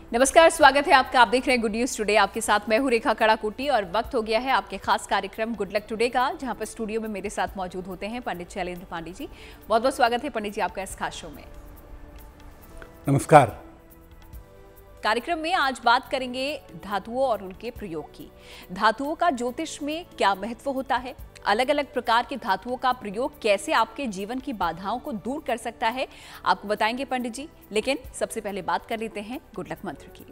नमस्कार, स्वागत है आपका। आप देख रहे हैं गुड न्यूज टुडे। आपके साथ मैं हूं रेखा कड़ाकोटी और वक्त हो गया है आपके खास कार्यक्रम गुड लक टुडे का, जहां पर स्टूडियो में मेरे साथ मौजूद होते हैं पंडित शैलेंद्र पांडे जी। बहुत बहुत स्वागत है पंडित जी आपका इस खास शो में। नमस्कार। कार्यक्रम में आज बात करेंगे धातुओं और उनके प्रयोग की। धातुओं का ज्योतिष में क्या महत्व होता है, अलग अलग प्रकार के धातुओं का प्रयोग कैसे आपके जीवन की बाधाओं को दूर कर सकता है, आपको बताएंगे पंडित जी। लेकिन सबसे पहले बात कर लेते हैं गुड लक मंत्र की।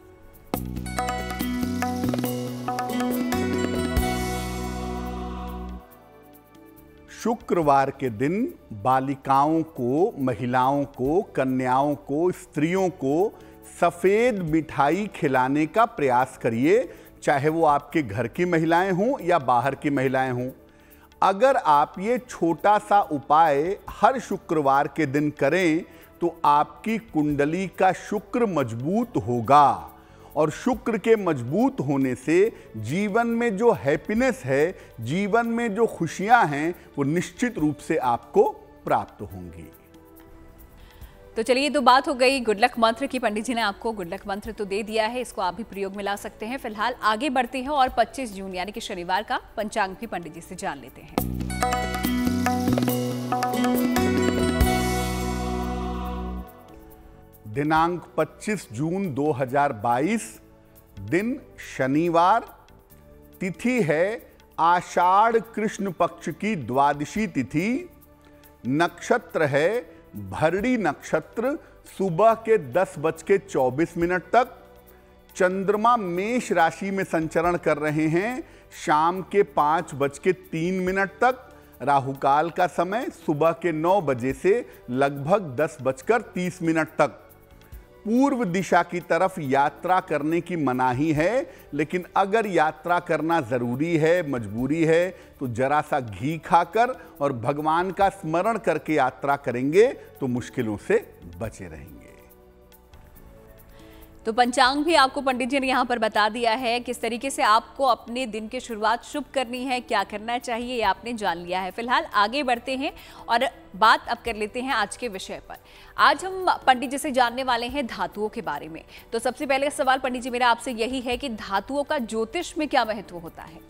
शुक्रवार के दिन बालिकाओं को, महिलाओं को, कन्याओं को, स्त्रियों को सफेद मिठाई खिलाने का प्रयास करिए, चाहे वो आपके घर की महिलाएं हों या बाहर की महिलाएं हों। अगर आप ये छोटा सा उपाय हर शुक्रवार के दिन करें तो आपकी कुंडली का शुक्र मजबूत होगा और शुक्र के मजबूत होने से जीवन में जो हैप्पीनेस है, जीवन में जो खुशियां हैं, वो निश्चित रूप से आपको प्राप्त होंगी। तो चलिए, तो बात हो गई गुड लक मंत्र की। पंडित जी ने आपको गुड लक मंत्र तो दे दिया है, इसको आप भी प्रयोग में ला सकते हैं। फिलहाल आगे बढ़ते हैं और 25 जून यानी कि शनिवार का पंचांग भी पंडित जी से जान लेते हैं। दिनांक 25 जून 2022, दिन शनिवार, तिथि है आषाढ़ कृष्ण पक्ष की द्वादशी तिथि, नक्षत्र है भरणी नक्षत्र, सुबह के 10:24 तक। चंद्रमा मेष राशि में संचरण कर रहे हैं शाम के 5:03 तक। राहुकाल का समय सुबह के 9 बजे से लगभग 10:30 तक। पूर्व दिशा की तरफ यात्रा करने की मनाही है, लेकिन अगर यात्रा करना जरूरी है, मजबूरी है, तो जरा सा घी खाकर और भगवान का स्मरण करके यात्रा करेंगे तो मुश्किलों से बचे रहेंगे। तो पंचांग भी आपको पंडित जी ने यहाँ पर बता दिया है, किस तरीके से आपको अपने दिन की शुरुआत शुभ करनी है, क्या करना चाहिए, ये आपने जान लिया है। फिलहाल आगे बढ़ते हैं और बात अब कर लेते हैं आज के विषय पर। आज हम पंडित जी से जानने वाले हैं धातुओं के बारे में। तो सबसे पहले सवाल पंडित जी मेरा आपसे यही है कि धातुओं का ज्योतिष में क्या महत्व होता है?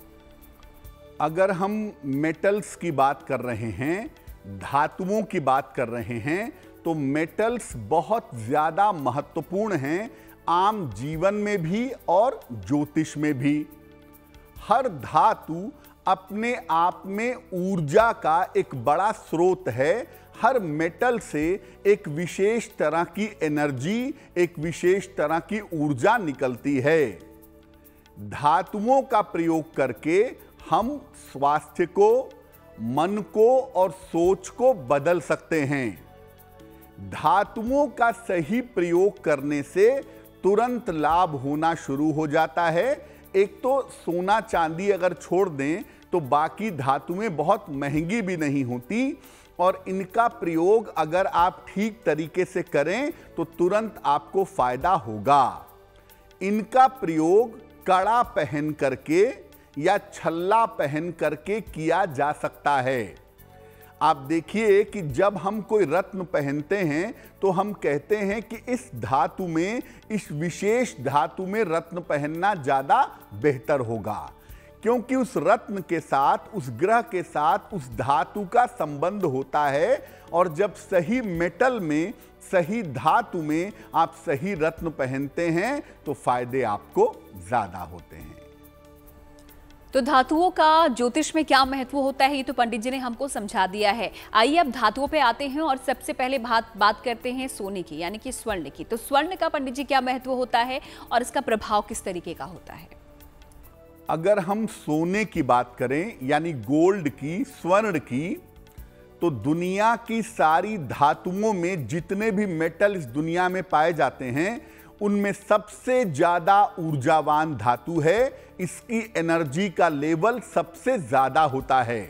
अगर हम मेटल्स की बात कर रहे हैं, धातुओं की बात कर रहे हैं, तो मेटल्स बहुत ज्यादा महत्वपूर्ण हैं आम जीवन में भी और ज्योतिष में भी। हर धातु अपने आप में ऊर्जा का एक बड़ा स्रोत है। हर मेटल से एक विशेष तरह की एनर्जी, एक विशेष तरह की ऊर्जा निकलती है। धातुओं का प्रयोग करके हम स्वास्थ्य को, मन को और सोच को बदल सकते हैं। धातुओं का सही प्रयोग करने से तुरंत लाभ होना शुरू हो जाता है। एक तो सोना चांदी अगर छोड़ दें तो बाकी धातुएं बहुत महंगी भी नहीं होती, और इनका प्रयोग अगर आप ठीक तरीके से करें तो तुरंत आपको फायदा होगा। इनका प्रयोग कड़ा पहन करके या छल्ला पहन करके किया जा सकता है। आप देखिए कि जब हम कोई रत्न पहनते हैं तो हम कहते हैं कि इस धातु में, इस विशेष धातु में रत्न पहनना ज़्यादा बेहतर होगा, क्योंकि उस रत्न के साथ, उस ग्रह के साथ उस धातु का संबंध होता है। और जब सही मेटल में, सही धातु में आप सही रत्न पहनते हैं तो फायदे आपको ज़्यादा होते हैं। तो धातुओं का ज्योतिष में क्या महत्व होता है, ये तो पंडित जी ने हमको समझा दिया है। आइए अब धातुओं पे आते हैं और सबसे पहले बात करते हैं सोने की, यानी कि स्वर्ण की। तो स्वर्ण का पंडित जी क्या महत्व होता है और इसका प्रभाव किस तरीके का होता है? अगर हम सोने की बात करें, यानी गोल्ड की, स्वर्ण की, तो दुनिया की सारी धातुओं में जितने भी मेटल इस दुनिया में पाए जाते हैं, उनमें सबसे ज्यादा ऊर्जावान धातु है। इसकी एनर्जी का लेवल सबसे ज्यादा होता है।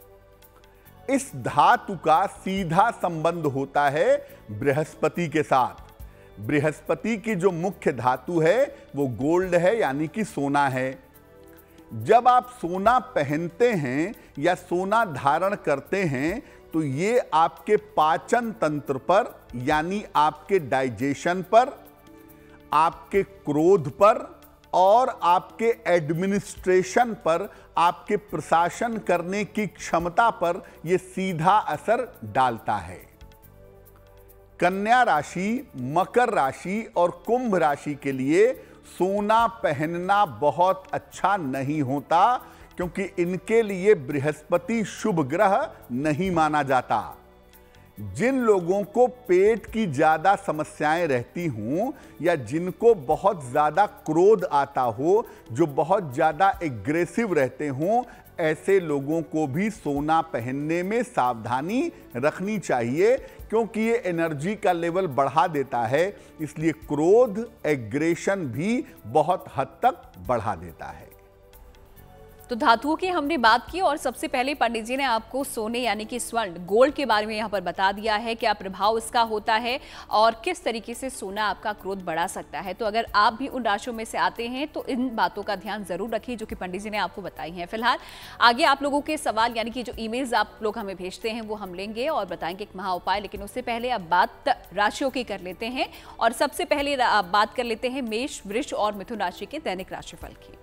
इस धातु का सीधा संबंध होता है बृहस्पति के साथ। बृहस्पति की जो मुख्य धातु है वो गोल्ड है, यानी कि सोना है। जब आप सोना पहनते हैं या सोना धारण करते हैं तो ये आपके पाचन तंत्र पर, यानी आपके डाइजेशन पर, आपके क्रोध पर और आपके एडमिनिस्ट्रेशन पर, आपके प्रशासन करने की क्षमता पर यह सीधा असर डालता है। कन्या राशि, मकर राशि और कुंभ राशि के लिए सोना पहनना बहुत अच्छा नहीं होता, क्योंकि इनके लिए बृहस्पति शुभ ग्रह नहीं माना जाता। जिन लोगों को पेट की ज्यादा समस्याएं रहती हों या जिनको बहुत ज्यादा क्रोध आता हो, जो बहुत ज्यादा एग्रेसिव रहते हों, ऐसे लोगों को भी सोना पहनने में सावधानी रखनी चाहिए, क्योंकि ये एनर्जी का लेवल बढ़ा देता है। इसलिए क्रोध, एग्रेशन भी बहुत हद तक बढ़ा देता है। तो धातुओं की हमने बात की और सबसे पहले पंडित जी ने आपको सोने यानी कि स्वर्ण, गोल्ड के बारे में यहाँ पर बता दिया है, क्या प्रभाव इसका होता है और किस तरीके से सोना आपका क्रोध बढ़ा सकता है। तो अगर आप भी उन राशियों में से आते हैं तो इन बातों का ध्यान जरूर रखिए जो कि पंडित जी ने आपको बताई हैं। फिलहाल आगे आप लोगों के सवाल यानी कि जो ईमेल्स आप लोग हमें भेजते हैं वो हम लेंगे और बताएंगे एक महा उपाय, लेकिन उससे पहले अब बात राशियों की कर लेते हैं और सबसे पहले बात कर लेते हैं मेष, वृष और मिथुन राशि के दैनिक राशिफल की।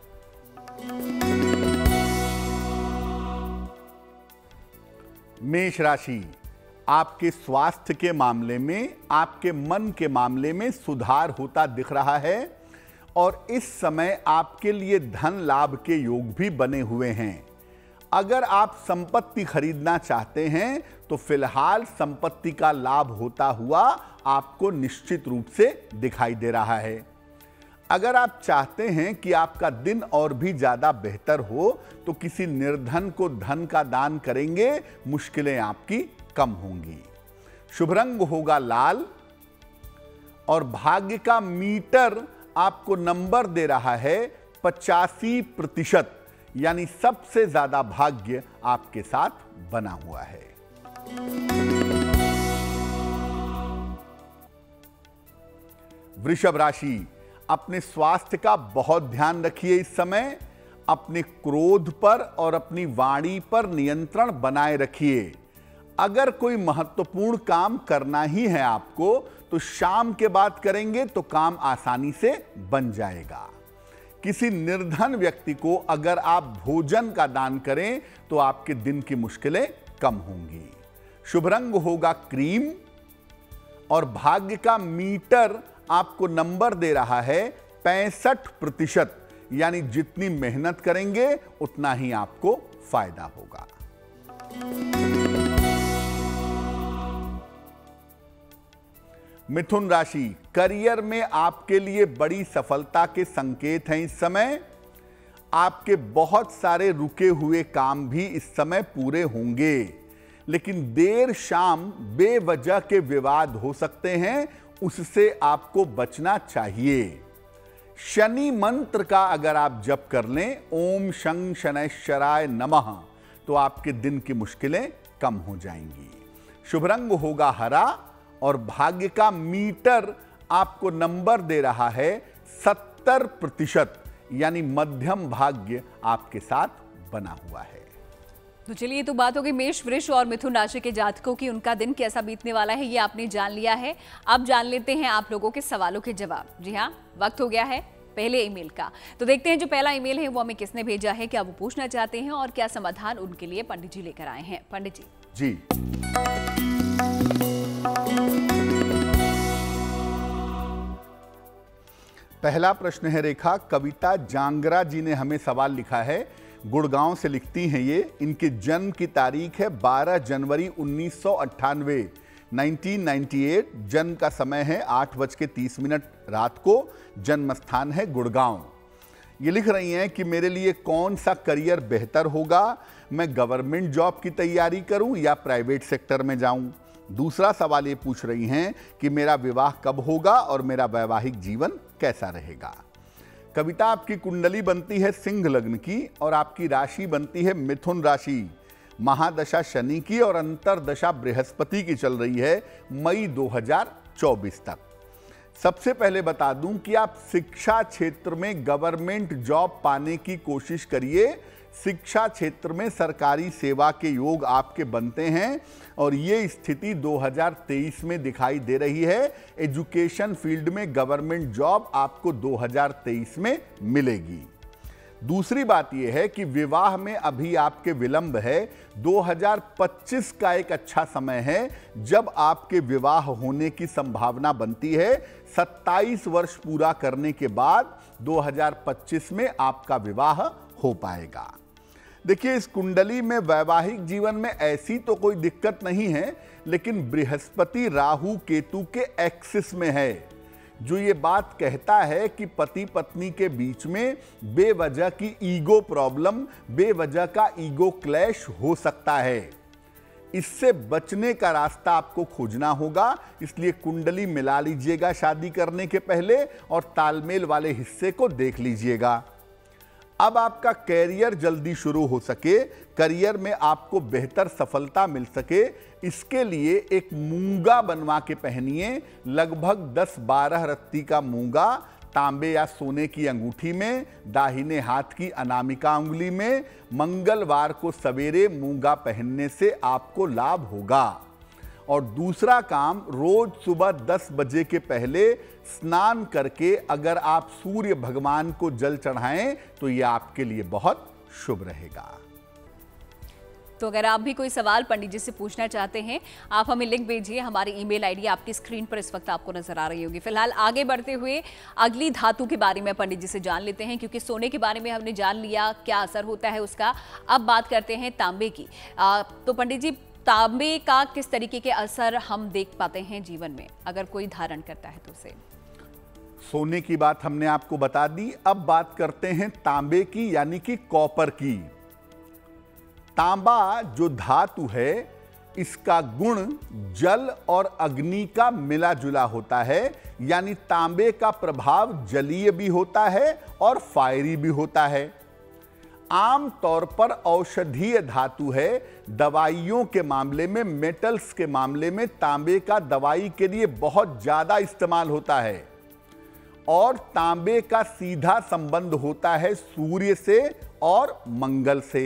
मेष राशि, आपके स्वास्थ्य के मामले में, आपके मन के मामले में सुधार होता दिख रहा है और इस समय आपके लिए धन लाभ के योग भी बने हुए हैं। अगर आप संपत्ति खरीदना चाहते हैं तो फिलहाल संपत्ति का लाभ होता हुआ आपको निश्चित रूप से दिखाई दे रहा है। अगर आप चाहते हैं कि आपका दिन और भी ज्यादा बेहतर हो तो किसी निर्धन को धन का दान करेंगे, मुश्किलें आपकी कम होंगी। शुभ रंग होगा लाल और भाग्य का मीटर आपको नंबर दे रहा है 85%, यानी सबसे ज्यादा भाग्य आपके साथ बना हुआ है। वृषभ राशि, अपने स्वास्थ्य का बहुत ध्यान रखिए। इस समय अपने क्रोध पर और अपनी वाणी पर नियंत्रण बनाए रखिए। अगर कोई महत्वपूर्ण काम करना ही है आपको तो शाम के बाद करेंगे तो काम आसानी से बन जाएगा। किसी निर्धन व्यक्ति को अगर आप भोजन का दान करें तो आपके दिन की मुश्किलें कम होंगी। शुभ रंग होगा क्रीम और भाग्य का मीटर आपको नंबर दे रहा है 65%, यानी जितनी मेहनत करेंगे उतना ही आपको फायदा होगा। मिथुन राशि, करियर में आपके लिए बड़ी सफलता के संकेत हैं। इस समय आपके बहुत सारे रुके हुए काम भी इस समय पूरे होंगे, लेकिन देर शाम बेवजह के विवाद हो सकते हैं, उससे आपको बचना चाहिए। शनि मंत्र का अगर आप जप कर लें, ओम शं शनैश्चराय नमः, तो आपके दिन की मुश्किलें कम हो जाएंगी। शुभ रंग होगा हरा और भाग्य का मीटर आपको नंबर दे रहा है 70%, यानी मध्यम भाग्य आपके साथ बना हुआ है। तो चलिए, तो बात हो गई मेष, वृष और मिथुन राशि के जातकों की। उनका दिन कैसा बीतने वाला है ये आपने जान लिया है। अब जान लेते हैं आप लोगों के सवालों के जवाब। जी हाँ, वक्त हो गया है पहले ईमेल का। तो देखते हैं जो पहला ईमेल है वो हमें किसने भेजा है, क्या वो पूछना चाहते हैं और क्या समाधान उनके लिए पंडित जी लेकर आए हैं। पंडित जी। पहला प्रश्न है रेखा, कविता जांगरा जी ने हमें सवाल लिखा है। गुड़गांव से लिखती हैं ये। इनके जन्म की तारीख है 12 जनवरी 1998, 1998। जन्म का समय है 8:30 रात को। जन्म स्थान है गुड़गांव। ये लिख रही हैं कि मेरे लिए कौन सा करियर बेहतर होगा, मैं गवर्नमेंट जॉब की तैयारी करूं या प्राइवेट सेक्टर में जाऊं। दूसरा सवाल ये पूछ रही हैं कि मेरा विवाह कब होगा और मेरा वैवाहिक जीवन कैसा रहेगा। कविता, आपकी कुंडली बनती है सिंह लग्न की और आपकी राशि बनती है मिथुन राशि। महादशा शनि की और अंतरदशा बृहस्पति की चल रही है मई 2024 तक। सबसे पहले बता दूं कि आप शिक्षा क्षेत्र में गवर्नमेंट जॉब पाने की कोशिश करिए। शिक्षा क्षेत्र में सरकारी सेवा के योग आपके बनते हैं और ये स्थिति 2023 में दिखाई दे रही है। एजुकेशन फील्ड में गवर्नमेंट जॉब आपको 2023 में मिलेगी। दूसरी बात यह है कि विवाह में अभी आपके विलंब है। 2025 का एक अच्छा समय है जब आपके विवाह होने की संभावना बनती है। 27 वर्ष पूरा करने के बाद 2025 में आपका विवाह हो पाएगा। देखिए, इस कुंडली में वैवाहिक जीवन में ऐसी तो कोई दिक्कत नहीं है, लेकिन बृहस्पति राहु केतु के एक्सिस में है, जो ये बात कहता है कि पति पत्नी के बीच में बेवजह की ईगो प्रॉब्लम, बेवजह का ईगो क्लैश हो सकता है। इससे बचने का रास्ता आपको खोजना होगा। इसलिए कुंडली मिला लीजिएगा शादी करने के पहले और तालमेल वाले हिस्से को देख लीजिएगा। अब आपका कैरियर जल्दी शुरू हो सके, करियर में आपको बेहतर सफलता मिल सके, इसके लिए एक मूंगा बनवा के पहनिए। लगभग 10-12 रत्ती का मूंगा तांबे या सोने की अंगूठी में, दाहिने हाथ की अनामिका उंगली में। मंगलवार को सवेरे मूंगा पहनने से आपको लाभ होगा। और दूसरा काम, रोज सुबह 10 बजे के पहले स्नान करके अगर आप सूर्य भगवान को जल चढ़ाएं तो यह आपके लिए बहुत शुभ रहेगा। तो अगर आप भी कोई सवाल पंडित जी से पूछना चाहते हैं, आप हमें लिंक भेजिए। हमारी ईमेल आईडी आपकी स्क्रीन पर इस वक्त आपको नजर आ रही होगी। फिलहाल आगे बढ़ते हुए अगली धातु के बारे में पंडित जी से जान लेते हैं, क्योंकि सोने के बारे में हमने जान लिया क्या असर होता है उसका। अब बात करते हैं तांबे की। तो पंडित जी, तांबे का किस तरीके के असर हम देख पाते हैं जीवन में अगर कोई धारण करता है तो उसे? सोने की बात हमने आपको बता दी। अब बात करते हैं तांबे की, यानी कि कॉपर की। तांबा जो धातु है, इसका गुण जल और अग्नि का मिला जुला होता है, यानी तांबे का प्रभाव जलीय भी होता है और फायरी भी होता है। आम तौर पर औषधीय धातु है। दवाइयों के मामले में, मेटल्स के मामले में तांबे का दवाई के लिए बहुत ज्यादा इस्तेमाल होता है और तांबे का सीधा संबंध होता है सूर्य से और मंगल से।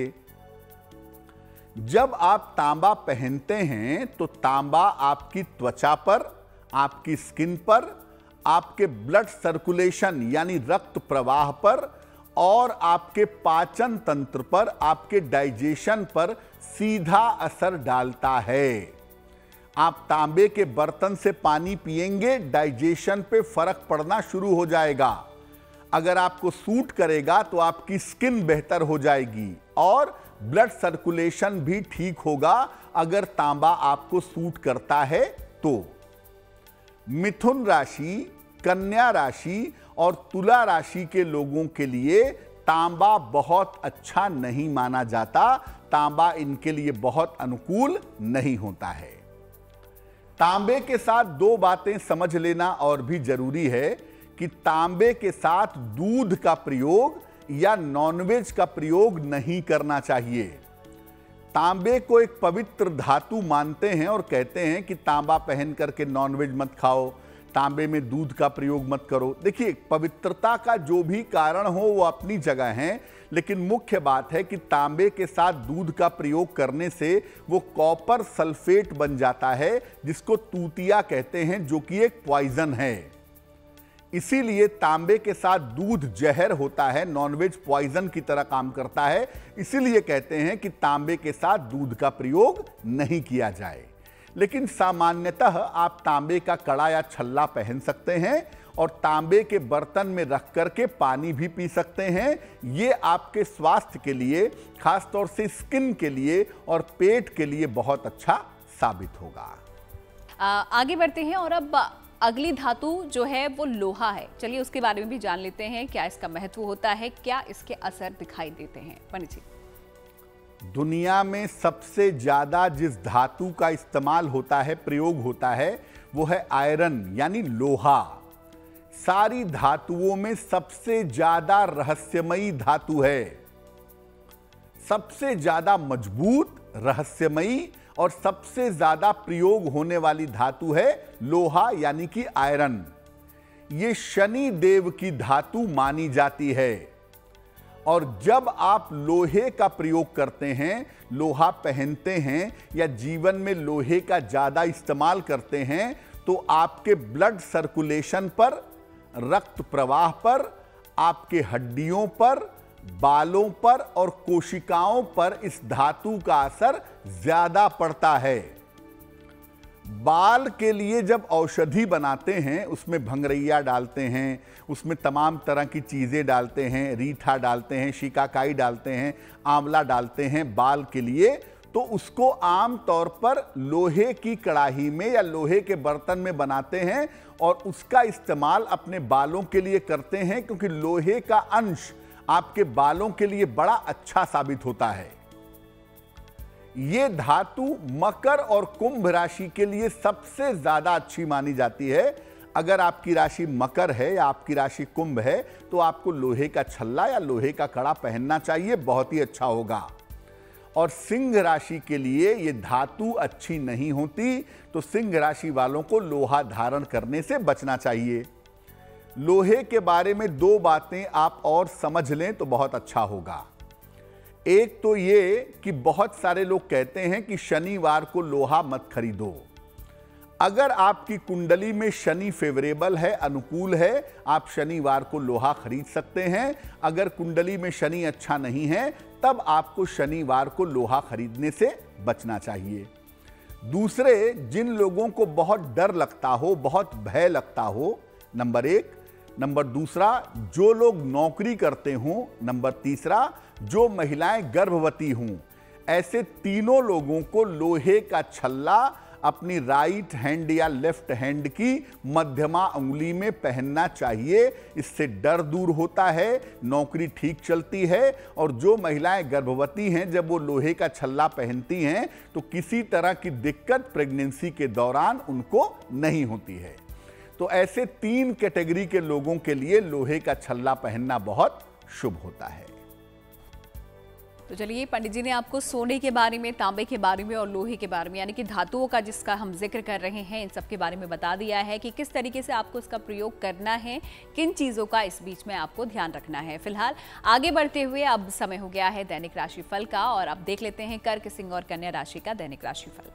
जब आप तांबा पहनते हैं तो तांबा आपकी त्वचा पर, आपकी स्किन पर, आपके ब्लड सर्कुलेशन यानी रक्त प्रवाह पर और आपके पाचन तंत्र पर, आपके डाइजेशन पर सीधा असर डालता है। आप तांबे के बर्तन से पानी पिएंगे, डाइजेशन पे फर्क पड़ना शुरू हो जाएगा। अगर आपको सूट करेगा तो आपकी स्किन बेहतर हो जाएगी और ब्लड सर्कुलेशन भी ठीक होगा अगर तांबा आपको सूट करता है तो। मिथुन राशि, कन्या राशि और तुला राशि के लोगों के लिए तांबा बहुत अच्छा नहीं माना जाता। तांबा इनके लिए बहुत अनुकूल नहीं होता है। तांबे के साथ दो बातें समझ लेना और भी जरूरी है कि तांबे के साथ दूध का प्रयोग या नॉनवेज का प्रयोग नहीं करना चाहिए। तांबे को एक पवित्र धातु मानते हैं और कहते हैं कि तांबा पहन करके नॉनवेज मत खाओ, तांबे में दूध का प्रयोग मत करो। देखिए, पवित्रता का जो भी कारण हो वो अपनी जगह है, लेकिन मुख्य बात है कि तांबे के साथ दूध का प्रयोग करने से वो कॉपर सल्फेट बन जाता है, जिसको तूतिया कहते हैं, जो कि एक पॉइजन है। इसीलिए तांबे के साथ दूध जहर होता है, नॉनवेज पॉइजन की तरह काम करता है। इसीलिए कहते हैं कि तांबे के साथ दूध का प्रयोग नहीं किया जाए। लेकिन सामान्यतः आप तांबे का कड़ा या छल्ला पहन सकते हैं और तांबे के बर्तन में रख करके पानी भी पी सकते हैं। ये आपके स्वास्थ्य के लिए, खासतौर से स्किन के लिए और पेट के लिए बहुत अच्छा साबित होगा। आगे बढ़ते हैं और अब अगली धातु जो है वो लोहा है। चलिए उसके बारे में भी जान लेते हैं, क्या इसका महत्व होता है, क्या इसके असर दिखाई देते हैं। पंडित जी, दुनिया में सबसे ज्यादा जिस धातु का इस्तेमाल होता है, प्रयोग होता है, वो है आयरन यानी लोहा। सारी धातुओं में सबसे ज्यादा रहस्यमयी धातु है, सबसे ज्यादा मजबूत, रहस्यमयी और सबसे ज्यादा प्रयोग होने वाली धातु है लोहा यानी कि आयरन। ये शनि देव की धातु मानी जाती है और जब आप लोहे का प्रयोग करते हैं, लोहा पहनते हैं या जीवन में लोहे का ज़्यादा इस्तेमाल करते हैं, तो आपके ब्लड सर्कुलेशन पर, रक्त प्रवाह पर, आपके हड्डियों पर, बालों पर और कोशिकाओं पर इस धातु का असर ज्यादा पड़ता है। बाल के लिए जब औषधि बनाते हैं, उसमें भंगरैया डालते हैं, उसमें तमाम तरह की चीज़ें डालते हैं, रीठा डालते हैं, शिकाकाई डालते हैं, आंवला डालते हैं बाल के लिए, तो उसको आम तौर पर लोहे की कढ़ाई में या लोहे के बर्तन में बनाते हैं और उसका इस्तेमाल अपने बालों के लिए करते हैं, क्योंकि लोहे का अंश आपके बालों के लिए बड़ा अच्छा साबित होता है। ये धातु मकर और कुंभ राशि के लिए सबसे ज्यादा अच्छी मानी जाती है। अगर आपकी राशि मकर है या आपकी राशि कुंभ है, तो आपको लोहे का छल्ला या लोहे का कड़ा पहनना चाहिए, बहुत ही अच्छा होगा। और सिंह राशि के लिए ये धातु अच्छी नहीं होती, तो सिंह राशि वालों को लोहा धारण करने से बचना चाहिए। लोहे के बारे में दो बातें आप और समझ लें तो बहुत अच्छा होगा। एक तो ये कि बहुत सारे लोग कहते हैं कि शनिवार को लोहा मत खरीदो। अगर आपकी कुंडली में शनि फेवरेबल है, अनुकूल है, आप शनिवार को लोहा खरीद सकते हैं। अगर कुंडली में शनि अच्छा नहीं है, तब आपको शनिवार को लोहा खरीदने से बचना चाहिए। दूसरे, जिन लोगों को बहुत डर लगता हो, बहुत भय लगता हो, नंबर एक। नंबर दूसरा, जो लोग नौकरी करते हों। नंबर तीसरा, जो महिलाएं गर्भवती हों। ऐसे तीनों लोगों को लोहे का छल्ला अपनी राइट हैंड या लेफ्ट हैंड की मध्यमा उंगली में पहनना चाहिए। इससे डर दूर होता है, नौकरी ठीक चलती है। और जो महिलाएं गर्भवती हैं, जब वो लोहे का छल्ला पहनती हैं, तो किसी तरह की दिक्कत प्रेगनेंसी के दौरान उनको नहीं होती है। तो ऐसे तीन कैटेगरी के लोगों के लिए लोहे का छल्ला पहनना बहुत शुभ होता है। तो चलिए, पंडित जी ने आपको सोने के बारे में, तांबे के बारे में और लोहे के बारे में, यानी कि धातुओं का जिसका हम जिक्र कर रहे हैं, इन सब के बारे में बता दिया है कि किस तरीके से आपको इसका प्रयोग करना है, किन चीज़ों का इस बीच में आपको ध्यान रखना है। फिलहाल आगे बढ़ते हुए अब समय हो गया है दैनिक राशिफल का, और अब देख लेते हैं कर्क, सिंह और कन्या राशि का दैनिक राशिफल।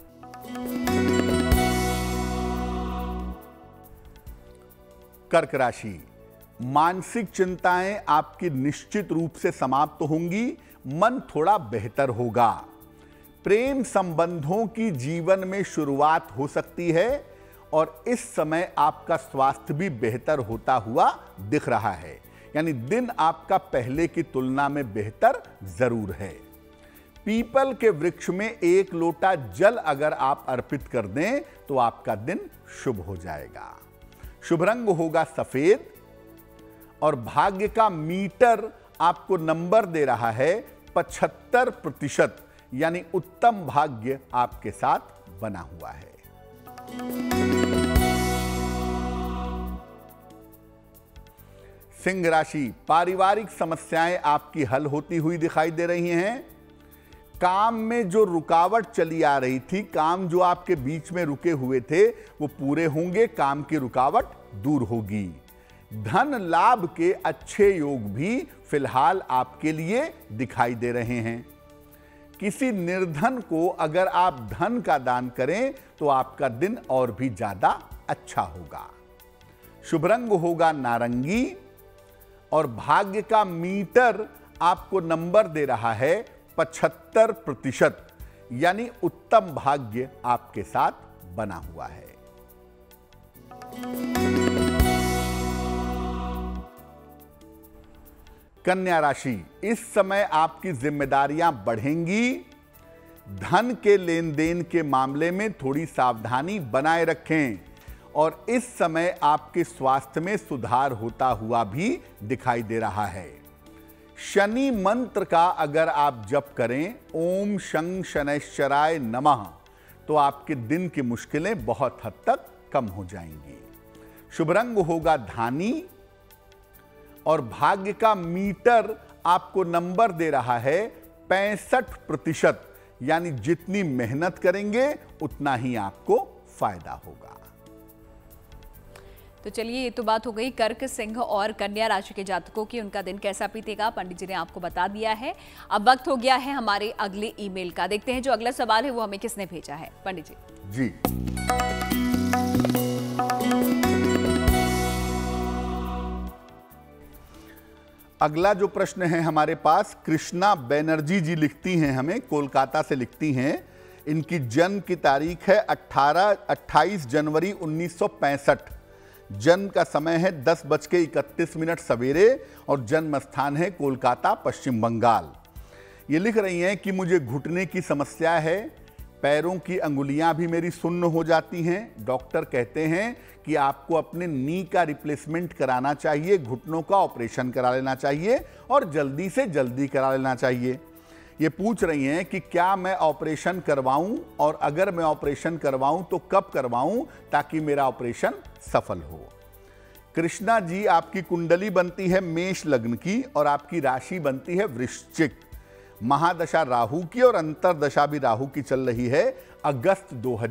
कर्क राशि, मानसिक चिंताएं आपकी निश्चित रूप से समाप्त होंगी, मन थोड़ा बेहतर होगा। प्रेम संबंधों की जीवन में शुरुआत हो सकती है और इस समय आपका स्वास्थ्य भी बेहतर होता हुआ दिख रहा है, यानी दिन आपका पहले की तुलना में बेहतर जरूर है। पीपल के वृक्ष में 1 लोटा जल अगर आप अर्पित कर दें तो आपका दिन शुभ हो जाएगा। शुभ रंग होगा सफेद और भाग्य का मीटर आपको नंबर दे रहा है 75%, यानी उत्तम भाग्य आपके साथ बना हुआ है। सिंह राशि, पारिवारिक समस्याएं आपकी हल होती हुई दिखाई दे रही हैं। काम में जो रुकावट चली आ रही थी, काम जो आपके बीच में रुके हुए थे, वो पूरे होंगे, काम की रुकावट दूर होगी। धन लाभ के अच्छे योग भी फिलहाल आपके लिए दिखाई दे रहे हैं। किसी निर्धन को अगर आप धन का दान करें तो आपका दिन और भी ज्यादा अच्छा होगा। शुभ रंग होगा नारंगी और भाग्य का मीटर आपको नंबर दे रहा है 75%, यानी उत्तम भाग्य आपके साथ बना हुआ है। कन्या राशि, इस समय आपकी जिम्मेदारियां बढ़ेंगी। धन के लेन देन के मामले में थोड़ी सावधानी बनाए रखें और इस समय आपके स्वास्थ्य में सुधार होता हुआ भी दिखाई दे रहा है। शनि मंत्र का अगर आप जप करें, ओम शं शनैश्चराय नमः, तो आपके दिन की मुश्किलें बहुत हद तक कम हो जाएंगी। शुभ रंग होगा धानी और भाग्य का मीटर आपको नंबर दे रहा है 65%, यानी जितनी मेहनत करेंगे उतना ही आपको फायदा होगा। तो चलिए, ये तो बात हो गई कर्क, सिंह और कन्या राशि के जातकों की, उनका दिन कैसा बीतेगा पंडित जी ने आपको बता दिया है। अब वक्त हो गया है हमारे अगले ईमेल का। देखते हैं जो अगला सवाल है वो हमें किसने भेजा है। पंडित जी अगला जो प्रश्न है हमारे पास, कृष्णा बैनर्जी जी लिखती हैं, हमें कोलकाता से लिखती हैं। इनकी जन्म की तारीख है 28 जनवरी 1965। जन्म का समय है 10:31 सवेरे और जन्म स्थान है कोलकाता, पश्चिम बंगाल। ये लिख रही हैं कि मुझे घुटने की समस्या है, पैरों की अंगुलियां भी मेरी सुन्न हो जाती हैं। डॉक्टर कहते हैं कि आपको अपने नी का रिप्लेसमेंट कराना चाहिए, घुटनों का ऑपरेशन करा लेना चाहिए और जल्दी से जल्दी करा लेना चाहिए। ये पूछ रही हैं कि क्या मैं ऑपरेशन करवाऊं और अगर मैं ऑपरेशन करवाऊं तो कब करवाऊं ताकि मेरा ऑपरेशन सफल हो। कृष्णा जी, आपकी कुंडली बनती है मेष लग्न की और आपकी राशि बनती है वृश्चिक। महादशा राहु की और अंतरदशा भी राहु की चल रही है अगस्त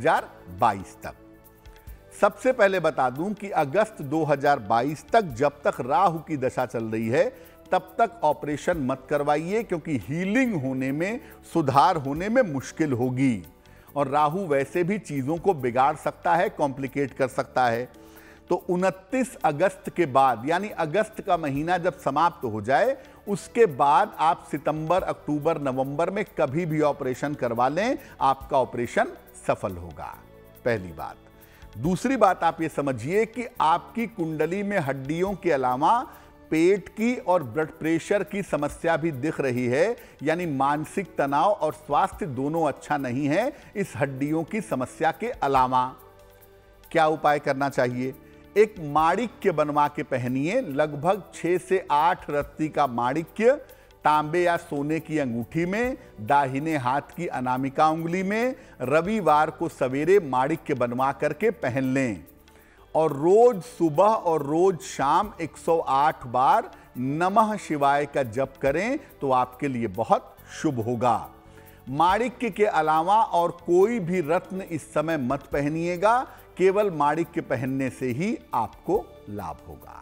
2022 तक। सबसे पहले बता दूं कि अगस्त 2022 तक जब तक राहु की दशा चल रही है तब तक ऑपरेशन मत करवाइए, क्योंकि हीलिंग होने में, सुधार होने में मुश्किल होगी और राहु वैसे भी चीज़ों को बिगाड़ सकता है, कॉम्प्लिकेट कर सकता है। तो 29 अगस्त के बाद, यानी अगस्त का महीना जब समाप्त हो जाए उसके बाद आप सितंबर, अक्टूबर, नवंबर में कभी भी ऑपरेशन करवा लें, आपका ऑपरेशन सफल होगा। पहली बात। दूसरी बात, आप ये समझिए कि आपकी कुंडली में हड्डियों के अलावा पेट की और ब्लड प्रेशर की समस्या भी दिख रही है, यानी मानसिक तनाव और स्वास्थ्य दोनों अच्छा नहीं है इस हड्डियों की समस्या के अलावा। क्या उपाय करना चाहिए? एक माणिक्य बनवा के पहनिए, लगभग 6 से 8 रत्ती का माणिक्य तांबे या सोने की अंगूठी में, दाहिने हाथ की अनामिका उंगली में, रविवार को सवेरे माणिक्य बनवा करके पहन लें और रोज सुबह और रोज शाम 108 बार नमः शिवाय का जप करें तो आपके लिए बहुत शुभ होगा। माणिक्य के अलावा और कोई भी रत्न इस समय मत पहनिएगा, केवल माणिक्य पहनने से ही आपको लाभ होगा।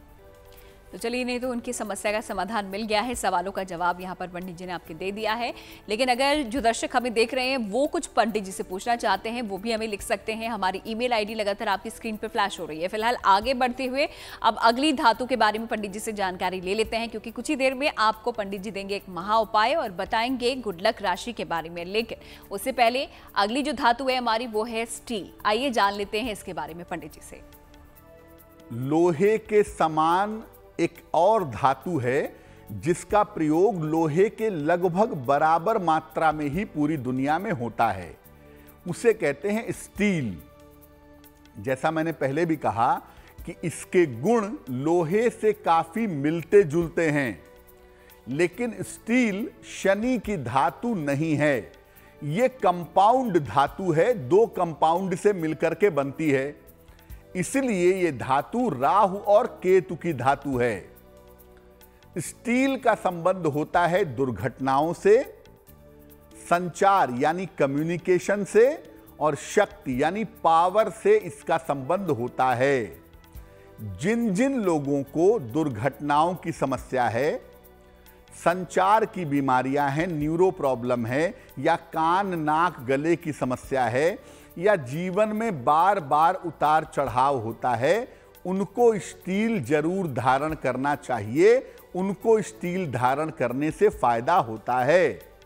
तो चलिए, नहीं तो उनकी समस्या का समाधान मिल गया है, सवालों का जवाब यहाँ पर पंडित जी ने आपके दे दिया है। लेकिन अगर जो दर्शक हमें देख रहे हैं वो कुछ पंडित जी से पूछना चाहते हैं, वो भी हमें लिख सकते हैं। हमारी ईमेल आईडी लगातार आपकी स्क्रीन पर फ्लैश हो रही है। फिलहाल आगे बढ़ते हुए अब अगली धातु के बारे में पंडित जी से जानकारी ले लेते हैं, क्योंकि कुछ ही देर में आपको पंडित जी देंगे एक महा उपाय और बताएंगे गुड लक राशि के बारे में। लेकिन उससे पहले अगली जो धातु है हमारी वो है स्टील। आइए जान लेते हैं इसके बारे में पंडित जी से। लोहे के समान एक और धातु है जिसका प्रयोग लोहे के लगभग बराबर मात्रा में ही पूरी दुनिया में होता है, उसे कहते हैं स्टील। जैसा मैंने पहले भी कहा कि इसके गुण लोहे से काफी मिलते जुलते हैं, लेकिन स्टील शनि की धातु नहीं है। यह कंपाउंड धातु है, 2 कंपाउंड से मिलकर के बनती है, इसलिए यह धातु राहु और केतु की धातु है। स्टील का संबंध होता है दुर्घटनाओं से, संचार यानी कम्युनिकेशन से और शक्ति यानी पावर से इसका संबंध होता है। जिन जिन लोगों को दुर्घटनाओं की समस्या है, संचार की बीमारियां हैं, न्यूरो प्रॉब्लम है या कान नाक गले की समस्या है या जीवन में बार बार उतार चढ़ाव होता है, उनको स्टील जरूर धारण करना चाहिए। उनको स्टील धारण करने से फायदा होता है।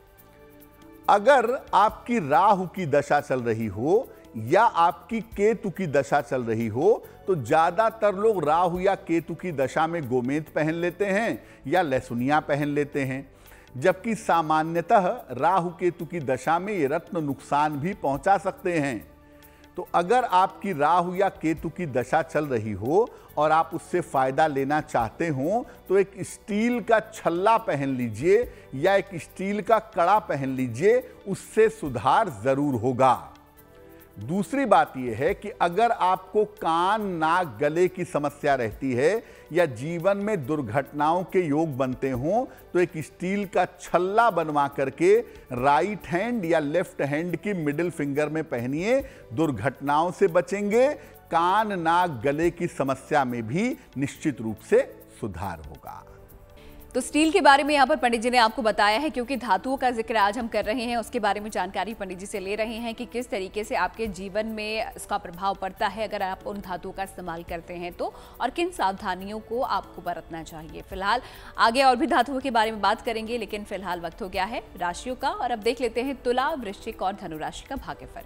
अगर आपकी राहु की दशा चल रही हो या आपकी केतु की दशा चल रही हो तो ज्यादातर लोग राहु या केतु की दशा में गोमेद पहन लेते हैं या लहसुनिया पहन लेते हैं, जबकि सामान्यतः राहु केतु की दशा में ये रत्न नुकसान भी पहुंचा सकते हैं। तो अगर आपकी राहु या केतु की दशा चल रही हो और आप उससे फायदा लेना चाहते हो तो एक स्टील का छल्ला पहन लीजिए या एक स्टील का कड़ा पहन लीजिए, उससे सुधार जरूर होगा। दूसरी बात यह है कि अगर आपको कान नाक गले की समस्या रहती है या जीवन में दुर्घटनाओं के योग बनते हों तो एक स्टील का छल्ला बनवा करके राइट हैंड या लेफ्ट हैंड की मिडिल फिंगर में पहनिए, दुर्घटनाओं से बचेंगे, कान नाक गले की समस्या में भी निश्चित रूप से सुधार होगा। तो स्टील के बारे में यहाँ पर पंडित जी ने आपको बताया है, क्योंकि धातुओं का जिक्र आज हम कर रहे हैं, उसके बारे में जानकारी पंडित जी से ले रहे हैं कि किस तरीके से आपके जीवन में इसका प्रभाव पड़ता है अगर आप उन धातुओं का इस्तेमाल करते हैं तो, और किन सावधानियों को आपको बरतना चाहिए। फिलहाल आगे और भी धातुओं के बारे में बात करेंगे, लेकिन फिलहाल वक्त हो गया है राशियों का, और अब देख लेते हैं तुला, वृश्चिक और धनु राशि का भाग्यफल।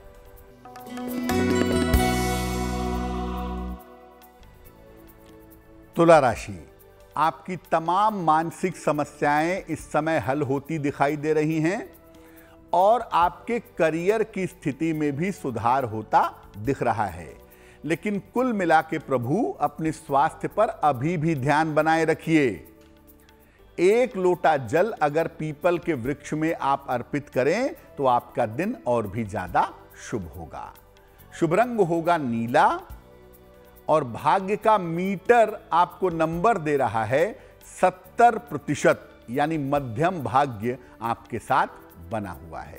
तुला राशि, आपकी तमाम मानसिक समस्याएं इस समय हल होती दिखाई दे रही हैं और आपके करियर की स्थिति में भी सुधार होता दिख रहा है। लेकिन कुल मिला के प्रभु अपने स्वास्थ्य पर अभी भी ध्यान बनाए रखिए। 1 लोटा जल अगर पीपल के वृक्ष में आप अर्पित करें तो आपका दिन और भी ज्यादा शुभ होगा। शुभ रंग होगा नीला और भाग्य का मीटर आपको नंबर दे रहा है 70%, यानी मध्यम भाग्य आपके साथ बना हुआ है।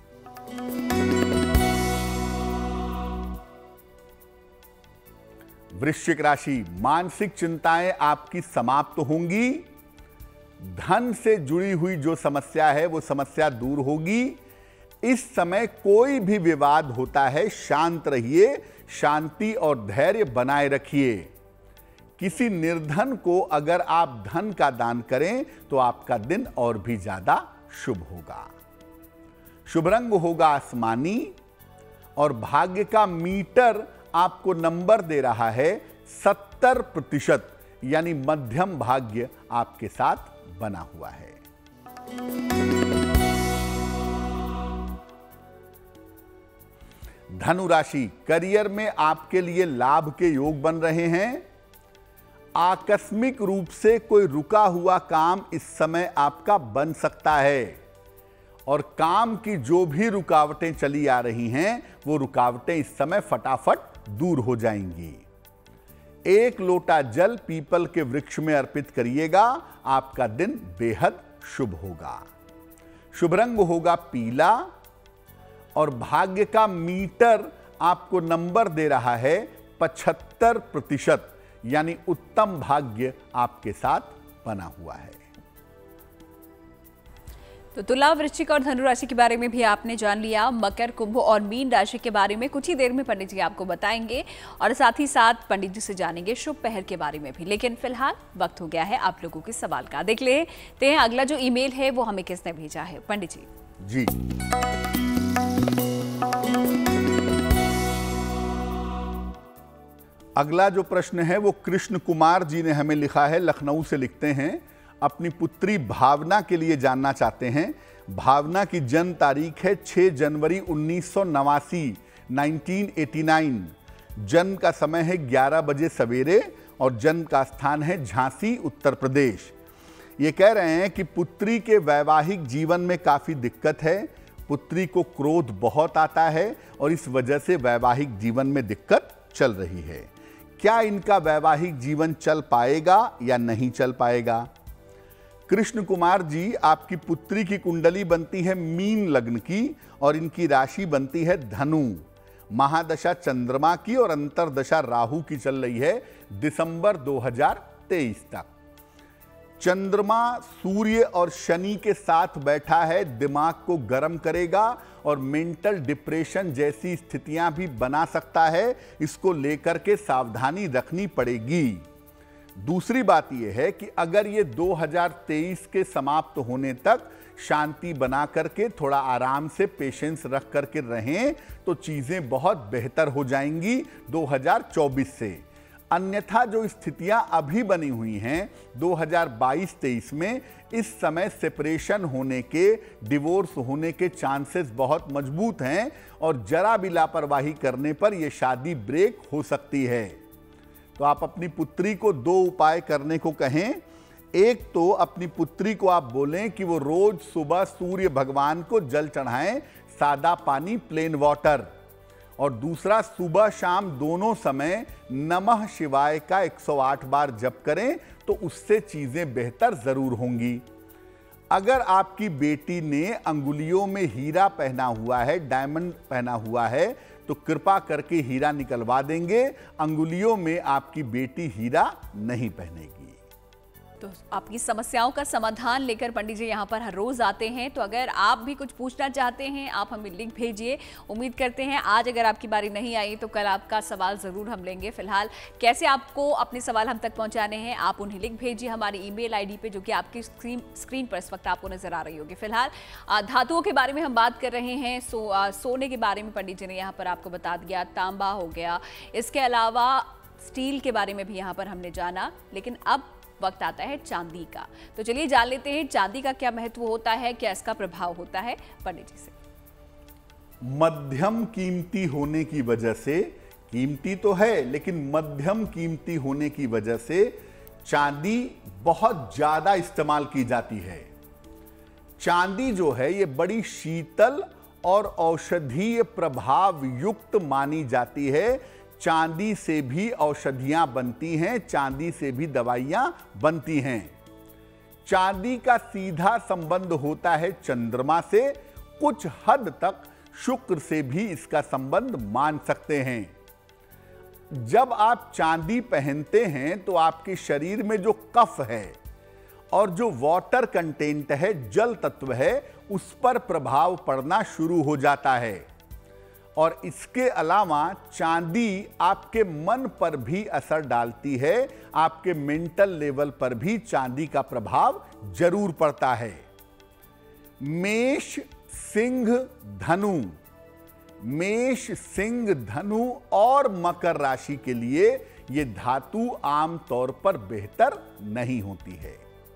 वृश्चिक राशि, मानसिक चिंताएं आपकी समाप्त होंगी। धन से जुड़ी हुई जो समस्या है वो समस्या दूर होगी। इस समय कोई भी विवाद होता है, शांत रहिए, शांति और धैर्य बनाए रखिए। किसी निर्धन को अगर आप धन का दान करें तो आपका दिन और भी ज्यादा शुभ होगा। शुभ रंग होगा आसमानी और भाग्य का मीटर आपको नंबर दे रहा है 70%, यानी मध्यम भाग्य आपके साथ बना हुआ है। धनु राशि, करियर में आपके लिए लाभ के योग बन रहे हैं। आकस्मिक रूप से कोई रुका हुआ काम इस समय आपका बन सकता है और काम की जो भी रुकावटें चली आ रही हैं वो रुकावटें इस समय फटाफट दूर हो जाएंगी। 1 लोटा जल पीपल के वृक्ष में अर्पित करिएगा, आपका दिन बेहद शुभ होगा। शुभ रंग होगा पीला और भाग्य का मीटर आपको नंबर दे रहा है 75%, यानी उत्तम भाग्य आपके साथ बना हुआ है। तो तुला, वृश्चिक और धनु राशि के बारे में भी आपने जान लिया। मकर, कुंभ और मीन राशि के बारे में कुछ ही देर में पंडित जी आपको बताएंगे और साथ ही साथ पंडित जी से जानेंगे शुभ पहर के बारे में भी। लेकिन फिलहाल वक्त हो गया है आप लोगों के सवाल का। देख लेते हैं अगला जो ईमेल है वो हमें किसने भेजा है। पंडित जी। अगला जो प्रश्न है वो कृष्ण कुमार जी ने हमें लिखा है, लखनऊ से लिखते हैं। अपनी पुत्री भावना के लिए जानना चाहते हैं। भावना की जन्म तारीख है 6 जनवरी 1989, 1989। जन्म का समय है 11 बजे सवेरे और जन्म का स्थान है झांसी, उत्तर प्रदेश। ये कह रहे हैं कि पुत्री के वैवाहिक जीवन में काफ़ी दिक्कत है। पुत्री को क्रोध बहुत आता है और इस वजह से वैवाहिक जीवन में दिक्कत चल रही है। क्या इनका वैवाहिक जीवन चल पाएगा या नहीं चल पाएगा? कृष्ण कुमार जी, आपकी पुत्री की कुंडली बनती है मीन लग्न की और इनकी राशि बनती है धनु। महादशा चंद्रमा की और अंतरदशा राहु की चल रही है दिसंबर 2023 तक। चंद्रमा सूर्य और शनि के साथ बैठा है, दिमाग को गर्म करेगा और मेंटल डिप्रेशन जैसी स्थितियां भी बना सकता है। इसको लेकर के सावधानी रखनी पड़ेगी। दूसरी बात यह है कि अगर ये 2023 के समाप्त होने तक शांति बना करके थोड़ा आराम से पेशेंस रख करके रहें तो चीजें बहुत बेहतर हो जाएंगी 2024 से। अन्यथा जो स्थितियां अभी बनी हुई हैं 2022-23 में, इस समय सेपरेशन होने के, डिवोर्स होने के चांसेस बहुत मजबूत हैं और जरा भी लापरवाही करने पर यह शादी ब्रेक हो सकती है। तो आप अपनी पुत्री को 2 उपाय करने को कहें। एक तो अपनी पुत्री को आप बोलें कि वो रोज सुबह सूर्य भगवान को जल चढ़ाएं, सादा पानी, प्लेन वाटर। और दूसरा, सुबह शाम दोनों समय नमः शिवाय का 108 बार जप करें तो उससे चीजें बेहतर जरूर होंगी। अगर आपकी बेटी ने अंगुलियों में हीरा पहना हुआ है, डायमंड पहना हुआ है, तो कृपा करके हीरा निकलवा देंगे। अंगुलियों में आपकी बेटी हीरा नहीं पहनेगी। तो आपकी समस्याओं का समाधान लेकर पंडित जी यहाँ पर हर रोज आते हैं। तो अगर आप भी कुछ पूछना चाहते हैं, आप हमें लिंक भेजिए। उम्मीद करते हैं आज अगर आपकी बारी नहीं आई तो कल आपका सवाल जरूर हम लेंगे। फिलहाल कैसे आपको अपने सवाल हम तक पहुंचाने हैं, आप उन्हें लिंक भेजिए हमारी ईमेल आईडी पे, जो कि आपकी स्क्रीन पर इस वक्त आपको नजर आ रही होगी। फिलहाल धातुओं के बारे में हम बात कर रहे हैं। सोने के बारे में पंडित जी ने यहाँ पर आपको बता दिया, तांबा हो गया, इसके अलावा स्टील के बारे में भी यहाँ पर हमने जाना। लेकिन अब वक्त आता है चांदी का। तो चलिए जान लेते हैं चांदी का क्या महत्व होता है, क्या इसका प्रभाव होता है पंडित जी से। मध्यम कीमती होने की वजह से, कीमती तो है लेकिन मध्यम कीमती होने की वजह से चांदी बहुत ज्यादा इस्तेमाल की जाती है। चांदी जो है ये बड़ी शीतल और औषधीय प्रभाव युक्त मानी जाती है। चांदी से भी औषधियां बनती हैं, चांदी से भी दवाइयां बनती हैं। चांदी का सीधा संबंध होता है चंद्रमा से, कुछ हद तक शुक्र से भी इसका संबंध मान सकते हैं। जब आप चांदी पहनते हैं तो आपके शरीर में जो कफ है और जो वाटर कंटेंट है, जल तत्व है, उस पर प्रभाव पड़ना शुरू हो जाता है। और इसके अलावा चांदी आपके मन पर भी असर डालती है, आपके मेंटल लेवल पर भी चांदी का प्रभाव जरूर पड़ता है। मेष, सिंह, धनु, मेष, सिंह, धनु और मकर राशि के लिए यह धातु आमतौर पर बेहतर नहीं होती है।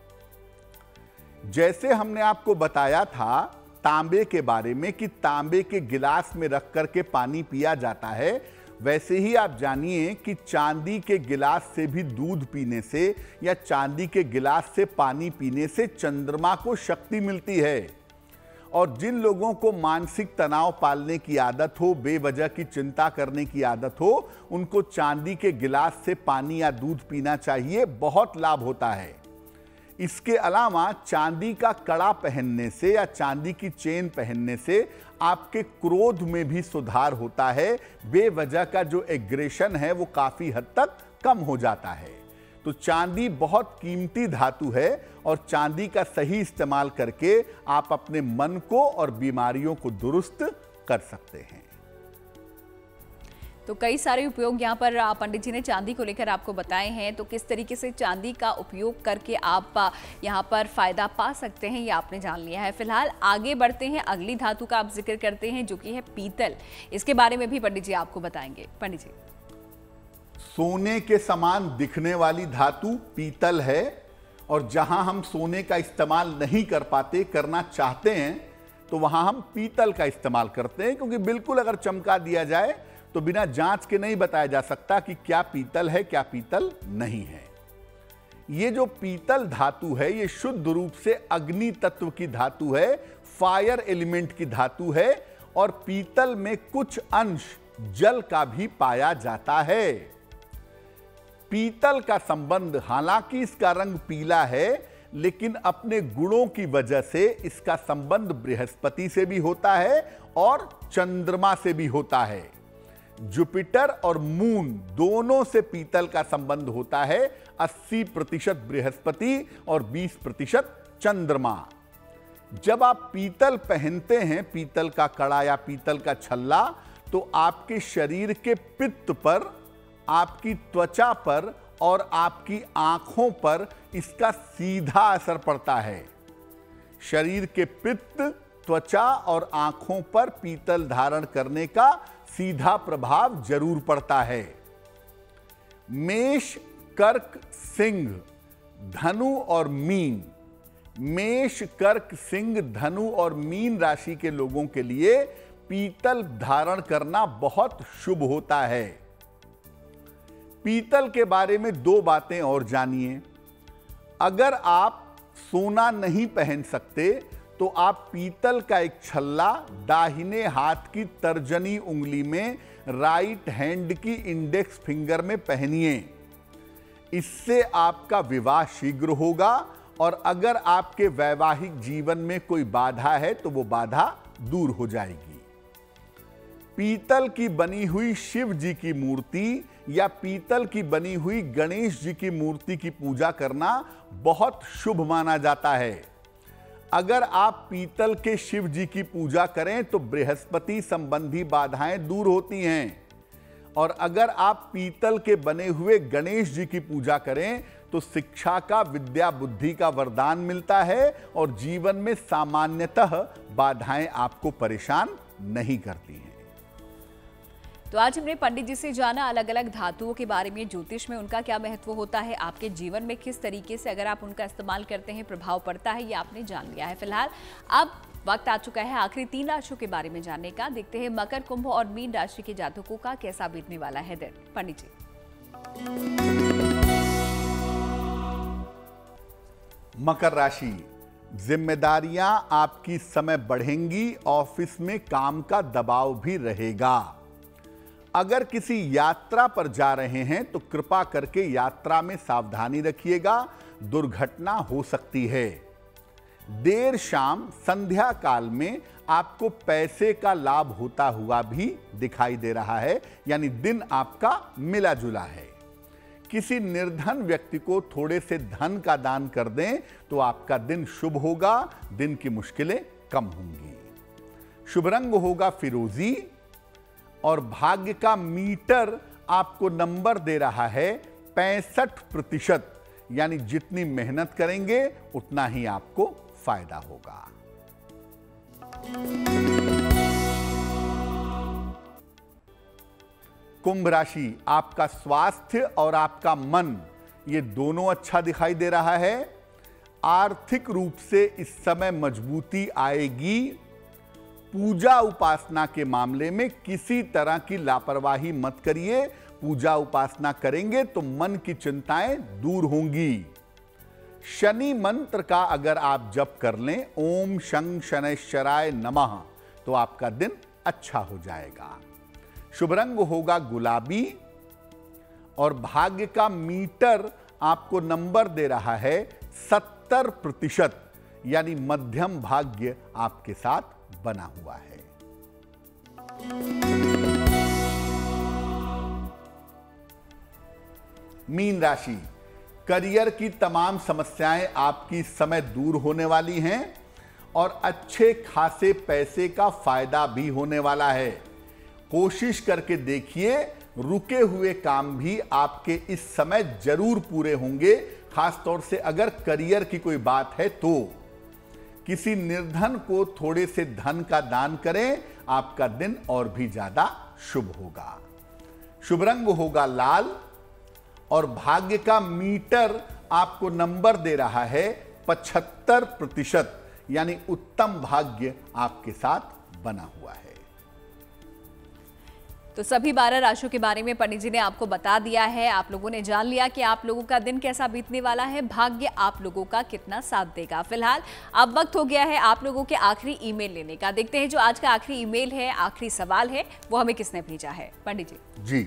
जैसे हमने आपको बताया था तांबे के बारे में कि तांबे के गिलास में रख करके पानी पिया जाता है, वैसे ही आप जानिए कि चांदी के गिलास से भी दूध पीने से या चांदी के गिलास से पानी पीने से चंद्रमा को शक्ति मिलती है। और जिन लोगों को मानसिक तनाव पालने की आदत हो, बेवजह की चिंता करने की आदत हो, उनको चांदी के गिलास से पानी या दूध पीना चाहिए, बहुत लाभ होता है। इसके अलावा चांदी का कड़ा पहनने से या चांदी की चेन पहनने से आपके क्रोध में भी सुधार होता है। बेवजह का जो एग्रेशन है वो काफी हद तक कम हो जाता है। तो चांदी बहुत कीमती धातु है और चांदी का सही इस्तेमाल करके आप अपने मन को और बीमारियों को दुरुस्त कर सकते हैं। तो कई सारे उपयोग यहाँ पर पंडित जी ने चांदी को लेकर आपको बताए हैं। तो किस तरीके से चांदी का उपयोग करके आप यहाँ पर फायदा पा सकते हैं, ये आपने जान लिया है। फिलहाल आगे बढ़ते हैं, अगली धातु का आप जिक्र करते हैं जो कि है पीतल। इसके बारे में भी पंडित जी आपको बताएंगे। पंडित जी, सोने के समान दिखने वाली धातु पीतल है और जहां हम सोने का इस्तेमाल नहीं कर पाते, करना चाहते हैं, तो वहां हम पीतल का इस्तेमाल करते हैं, क्योंकि बिल्कुल अगर चमका दिया जाए तो बिना जांच के नहीं बताया जा सकता कि क्या पीतल है, क्या पीतल नहीं है। ये जो पीतल धातु है ये शुद्ध रूप से अग्नि तत्व की धातु है, फायर एलिमेंट की धातु है और पीतल में कुछ अंश जल का भी पाया जाता है। पीतल का संबंध, हालांकि इसका रंग पीला है, लेकिन अपने गुणों की वजह से इसका संबंध बृहस्पति से भी होता है और चंद्रमा से भी होता है। जुपिटर और मून दोनों से पीतल का संबंध होता है। 80% बृहस्पति और 20% चंद्रमा। जब आप पीतल पहनते हैं, पीतल का कड़ा या पीतल का छल्ला, तो आपके शरीर के पित्त पर, आपकी त्वचा पर और आपकी आंखों पर इसका सीधा असर पड़ता है। शरीर के पित्त, त्वचा और आंखों पर पीतल धारण करने का सीधा प्रभाव जरूर पड़ता है। मेष, कर्क, सिंह, धनु और मीन, मेष, कर्क, सिंह, धनु और मीन राशि के लोगों के लिए पीतल धारण करना बहुत शुभ होता है। पीतल के बारे में दो बातें और जानिए। अगर आप सोना नहीं पहन सकते तो आप पीतल का एक छल्ला दाहिने हाथ की तर्जनी उंगली में, राइट हैंड की इंडेक्स फिंगर में पहनिए। इससे आपका विवाह शीघ्र होगा और अगर आपके वैवाहिक जीवन में कोई बाधा है तो वो बाधा दूर हो जाएगी। पीतल की बनी हुई शिव जी की मूर्ति या पीतल की बनी हुई गणेश जी की मूर्ति की पूजा करना बहुत शुभ माना जाता है। अगर आप पीतल के शिव जी की पूजा करें तो बृहस्पति संबंधी बाधाएं दूर होती हैं, और अगर आप पीतल के बने हुए गणेश जी की पूजा करें तो शिक्षा का, विद्या बुद्धि का वरदान मिलता है और जीवन में सामान्यतः बाधाएं आपको परेशान नहीं करती हैं। तो आज हमने पंडित जी से जाना अलग अलग धातुओं के बारे में, ज्योतिष में उनका क्या महत्व होता है, आपके जीवन में किस तरीके से अगर आप उनका इस्तेमाल करते हैं प्रभाव पड़ता है, ये आपने जान लिया है। फिलहाल अब वक्त आ चुका है आखिरी 3 राशियों के बारे में जानने का। देखते हैं मकर, कुंभ और मीन राशि के जातकों का कैसा बीतने वाला है दिन। पंडित जी। मकर राशि, जिम्मेदारियां आपकी समय बढ़ेंगी, ऑफिस में काम का दबाव भी रहेगा। अगर किसी यात्रा पर जा रहे हैं तो कृपा करके यात्रा में सावधानी रखिएगा, दुर्घटना हो सकती है। देर शाम संध्या काल में आपको पैसे का लाभ होता हुआ भी दिखाई दे रहा है, यानी दिन आपका मिला जुला है। किसी निर्धन व्यक्ति को थोड़े से धन का दान कर दें तो आपका दिन शुभ होगा, दिन की मुश्किलें कम होंगी। शुभ रंग होगा फिरोजी और भाग्य का मीटर आपको नंबर दे रहा है 65%, यानी जितनी मेहनत करेंगे उतना ही आपको फायदा होगा। कुंभ राशि, आपका स्वास्थ्य और आपका मन ये दोनों अच्छा दिखाई दे रहा है। आर्थिक रूप से इस समय मजबूती आएगी। पूजा उपासना के मामले में किसी तरह की लापरवाही मत करिए। पूजा उपासना करेंगे तो मन की चिंताएं दूर होंगी। शनि मंत्र का अगर आप जप कर लें, ओम शं शनैश्चराय नमः, तो आपका दिन अच्छा हो जाएगा। शुभ रंग होगा गुलाबी और भाग्य का मीटर आपको नंबर दे रहा है 70%, यानी मध्यम भाग्य आपके साथ बना हुआ है। मीन राशि, करियर की तमाम समस्याएं आपकी इस समय दूर होने वाली हैं और अच्छे खासे पैसे का फायदा भी होने वाला है। कोशिश करके देखिए, रुके हुए काम भी आपके इस समय जरूर पूरे होंगे। खासतौर से अगर करियर की कोई बात है तो किसी निर्धन को थोड़े से धन का दान करें, आपका दिन और भी ज्यादा शुभ होगा। शुभ रंग होगा लाल और भाग्य का मीटर आपको नंबर दे रहा है 75%, यानी उत्तम भाग्य आपके साथ बना हुआ है। तो सभी 12 राशियों के बारे में पंडित जी ने आपको बता दिया है। आप लोगों ने जान लिया कि आप लोगों का दिन कैसा बीतने वाला है, भाग्य आप लोगों का कितना साथ देगा। फिलहाल अब वक्त हो गया है आप लोगों के आखिरी ईमेल लेने का। देखते हैं जो आज का आखिरी ईमेल है, आखिरी सवाल है, वो हमें किसने भेजा है। पंडित जी।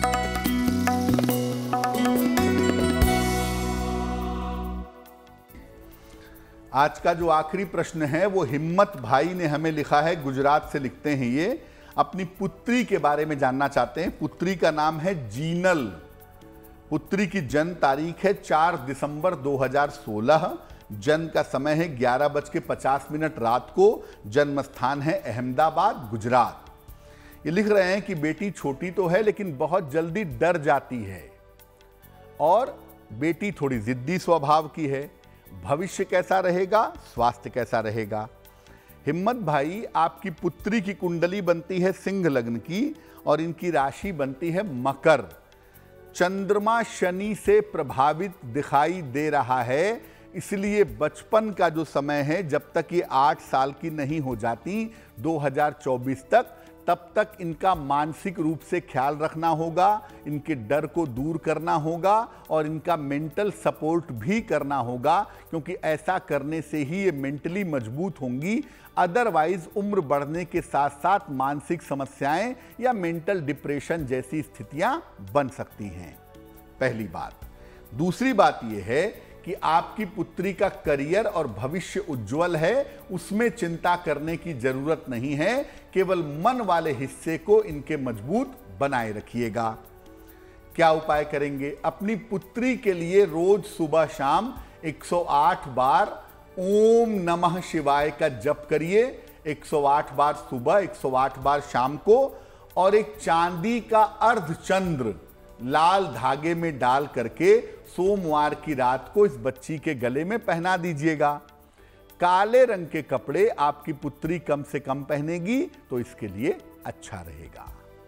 आज का जो आखिरी प्रश्न है वो हिम्मत भाई ने हमें लिखा है, गुजरात से लिखते हैं। ये अपनी पुत्री के बारे में जानना चाहते हैं। पुत्री का नाम है जीनल। पुत्री की जन्म तारीख है 4 दिसंबर 2016। जन्म का समय है 11:50 रात को। जन्म स्थान है अहमदाबाद, गुजरात। ये लिख रहे हैं कि बेटी छोटी तो है लेकिन बहुत जल्दी डर जाती है और बेटी थोड़ी जिद्दी स्वभाव की है। भविष्य कैसा रहेगा, स्वास्थ्य कैसा रहेगा। हिम्मत भाई, आपकी पुत्री की कुंडली बनती है सिंह लग्न की और इनकी राशि बनती है मकर। चंद्रमा शनि से प्रभावित दिखाई दे रहा है, इसलिए बचपन का जो समय है, जब तक ये 8 साल की नहीं हो जाती 2024 तक, तब तक इनका मानसिक रूप से ख्याल रखना होगा, इनके डर को दूर करना होगा और इनका मेंटल सपोर्ट भी करना होगा, क्योंकि ऐसा करने से ही ये मेंटली मजबूत होंगी। अदरवाइज उम्र बढ़ने के साथ साथ मानसिक समस्याएं या मेंटल डिप्रेशन जैसी स्थितियां बन सकती हैं। पहली बात। दूसरी बात यह है कि आपकी पुत्री का करियर और भविष्य उज्जवल है, उसमें चिंता करने की जरूरत नहीं है। केवल मन वाले हिस्से को इनके मजबूत बनाए रखिएगा। क्या उपाय करेंगे? अपनी पुत्री के लिए रोज सुबह शाम 108 बार ओम नमः शिवाय का जप करिए। 108 बार सुबह, 108 बार शाम को, और एक चांदी का अर्धचंद्र लाल धागे में डाल करके सोमवार की रात को इस बच्ची के गले में पहना दीजिएगा। काले रंग के कपड़े आपकी पुत्री कम से कम पहनेगी तो इसके लिए अच्छा रहेगा।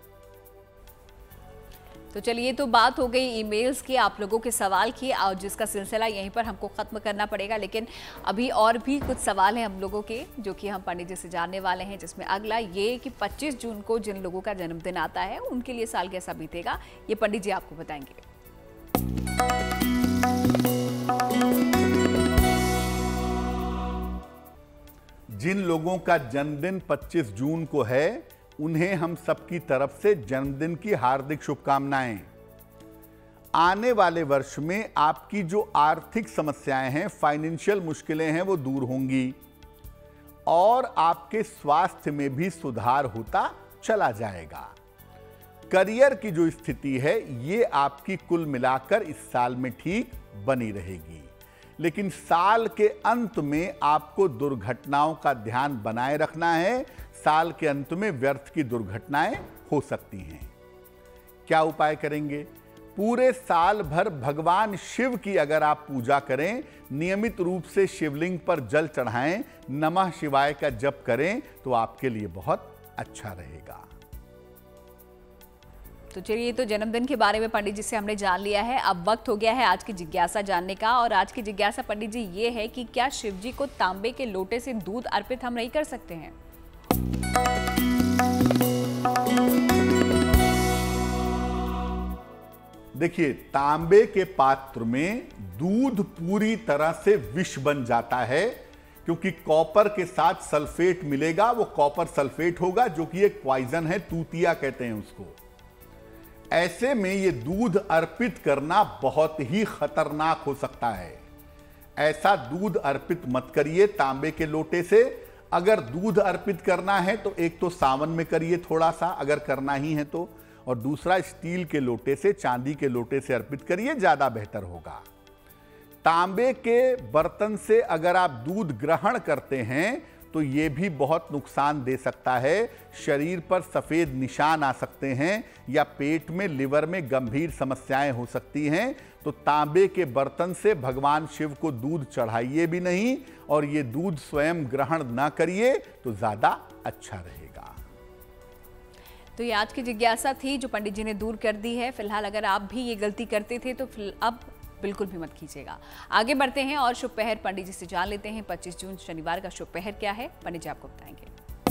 तो चलिए, तो बात हो गई ईमेल्स की, आप लोगों के सवाल की, और जिसका सिलसिला यहीं पर हमको ख़त्म करना पड़ेगा। लेकिन अभी और भी कुछ सवाल हैं हम लोगों के, जो कि हम पंडित जी से जानने वाले हैं। जिसमें अगला ये कि 25 जून को जिन लोगों का जन्मदिन आता है उनके लिए साल कैसा बीतेगा, ये पंडित जी आपको बताएंगे। जिन लोगों का जन्मदिन 25 जून को है, उन्हें हम सबकी तरफ से जन्मदिन की हार्दिक शुभकामनाएं। आने वाले वर्ष में आपकी जो आर्थिक समस्याएं हैं, फाइनेंशियल मुश्किलें हैं, वो दूर होंगी और आपके स्वास्थ्य में भी सुधार होता चला जाएगा। करियर की जो स्थिति है, ये आपकी कुल मिलाकर इस साल में ठीक बनी रहेगी। लेकिन साल के अंत में आपको दुर्घटनाओं का ध्यान बनाए रखना है। साल के अंत में व्यर्थ की दुर्घटनाएं हो सकती हैं। क्या उपाय करेंगे? पूरे साल भर भगवान शिव की अगर आप पूजा करें, नियमित रूप से शिवलिंग पर जल चढ़ाएं, नमः शिवाय का जप करें, तो आपके लिए बहुत अच्छा रहेगा। तो चलिए, तो जन्मदिन के बारे में पंडित जी से हमने जान लिया है। अब वक्त हो गया है आज की जिज्ञासा जानने का। और आज की जिज्ञासा पंडित जी ये है कि क्या शिव जी को तांबे के लोटे से दूध अर्पित हम नहीं कर सकते हैं? देखिए, तांबे के पात्र में दूध पूरी तरह से विष बन जाता है, क्योंकि कॉपर के साथ सल्फेट मिलेगा। वो कॉपर सल्फेट होगा, जो कि एक पॉइजन है, तूतिया कहते हैं उसको। ऐसे में ये दूध अर्पित करना बहुत ही खतरनाक हो सकता है। ऐसा दूध अर्पित मत करिए तांबे के लोटे से। अगर दूध अर्पित करना है तो एक तो सावन में करिए थोड़ा सा, अगर करना ही है तो, और दूसरा स्टील के लोटे से, चांदी के लोटे से अर्पित करिए, ज्यादा बेहतर होगा। तांबे के बर्तन से अगर आप दूध ग्रहण करते हैं तो ये भी बहुत नुकसान दे सकता है। शरीर पर सफेद निशान आ सकते हैं या पेट में, लिवर में गंभीर समस्याएं हो सकती हैं। तो तांबे के बर्तन से भगवान शिव को दूध चढ़ाइए भी नहीं, और ये दूध स्वयं ग्रहण ना करिए तो ज्यादा अच्छा रहेगा। तो ये आज की जिज्ञासा थी जो पंडित जी ने दूर कर दी है। फिलहाल अगर आप भी ये गलती करते थे तो अब बिल्कुल भी मत कीजिएगा। आगे बढ़ते हैं और शुभ पहर पंडित जी से जान लेते हैं। 25 जून शनिवार का शुभ पहर क्या है, पंडित जी आपको बताएंगे।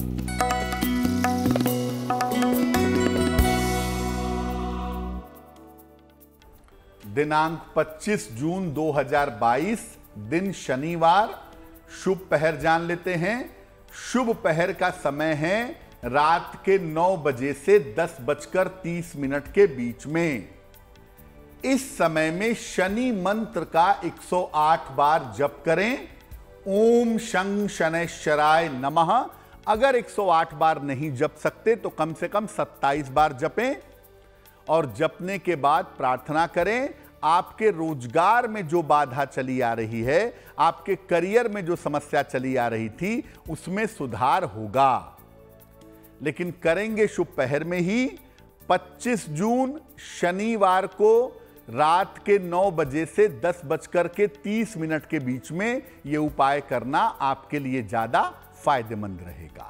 दिनांक 25 जून 2022, दिन शनिवार। शुभ पहर जान लेते हैं। शुभ पहर का समय है रात के 9 बजे से 10:30 के बीच में। इस समय में शनि मंत्र का 108 बार जप करें। ओम शं शनैश्चराय नमः। अगर 108 बार नहीं जप सकते तो कम से कम 27 बार जपें, और जपने के बाद प्रार्थना करें आपके रोजगार में जो बाधा चली आ रही है, आपके करियर में जो समस्या चली आ रही थी, उसमें सुधार होगा। लेकिन करेंगे शुभ पहर में ही। 25 जून शनिवार को रात के 9 बजे से 10:30 के बीच में यह उपाय करना आपके लिए ज्यादा फायदेमंद रहेगा।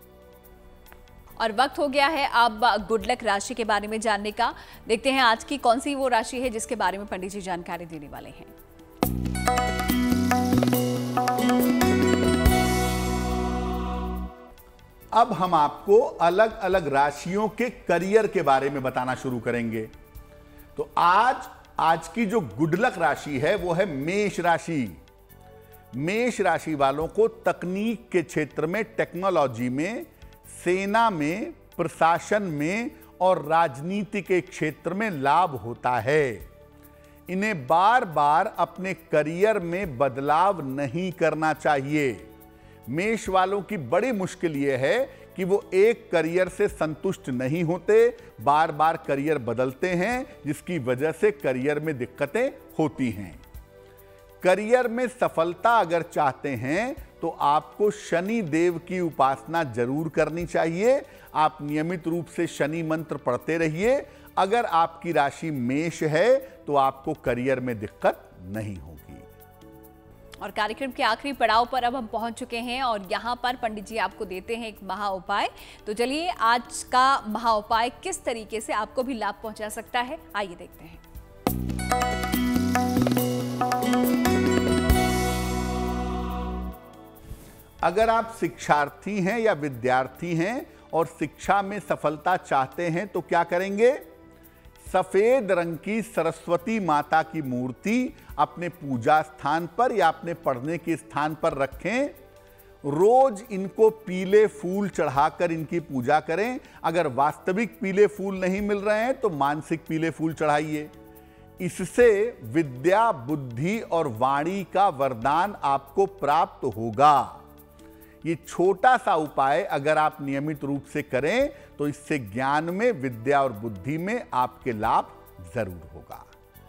और वक्त हो गया है अब गुड लक राशि के बारे में जानने का। देखते हैं आज की कौन सी वो राशि है जिसके बारे में पंडित जी जानकारी देने वाले हैं। अब हम आपको अलग अलग राशियों के करियर के बारे में बताना शुरू करेंगे। तो आज की जो गुड लक राशि है वो है मेष राशि। मेष राशि वालों को तकनीक के क्षेत्र में, टेक्नोलॉजी में, सेना में, प्रशासन में और राजनीति के क्षेत्र में लाभ होता है। इन्हें बार बार अपने करियर में बदलाव नहीं करना चाहिए। मेष वालों की बड़ी मुश्किल यह है कि वो एक करियर से संतुष्ट नहीं होते, बार बार करियर बदलते हैं, जिसकी वजह से करियर में दिक्कतें होती हैं। करियर में सफलता अगर चाहते हैं तो आपको शनि देव की उपासना जरूर करनी चाहिए। आप नियमित रूप से शनि मंत्र पढ़ते रहिए। अगर आपकी राशि मेष है तो आपको करियर में दिक्कत नहीं होगी। और कार्यक्रम के आखिरी पड़ाव पर अब हम पहुंच चुके हैं और यहाँ पर पंडित जी आपको देते हैं एक महा उपाय। तो चलिए आज का महा उपाय किस तरीके से आपको भी लाभ पहुंचा सकता है, आइए देखते हैं। अगर आप शिक्षार्थी हैं या विद्यार्थी हैं और शिक्षा में सफलता चाहते हैं तो क्या करेंगे? सफेद रंग की सरस्वती माता की मूर्ति अपने पूजा स्थान पर या अपने पढ़ने के स्थान पर रखें। रोज इनको पीले फूल चढ़ाकर इनकी पूजा करें। अगर वास्तविक पीले फूल नहीं मिल रहे हैं तो मानसिक पीले फूल चढ़ाइए। इससे विद्या, बुद्धि और वाणी का वरदान आपको प्राप्त होगा। ये छोटा सा उपाय अगर आप नियमित रूप से करें तो इससे ज्ञान में, विद्या और बुद्धि में आपके लाभ जरूर होगा।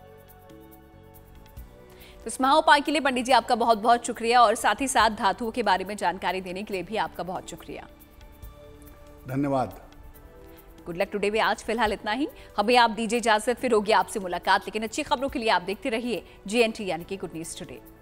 तो इस महा उपाय के लिए पंडित जी आपका बहुत बहुत शुक्रिया और साथ ही साथ धातुओं के बारे में जानकारी देने के लिए भी आपका बहुत शुक्रिया। धन्यवाद। गुड लक टुडे में आज फिलहाल इतना ही। हमें आप दीजिए इजाजत, फिर होगी आपसे मुलाकात। लेकिन अच्छी खबरों के लिए आप देखते रहिए GNT यानी कि गुड न्यूज टुडे।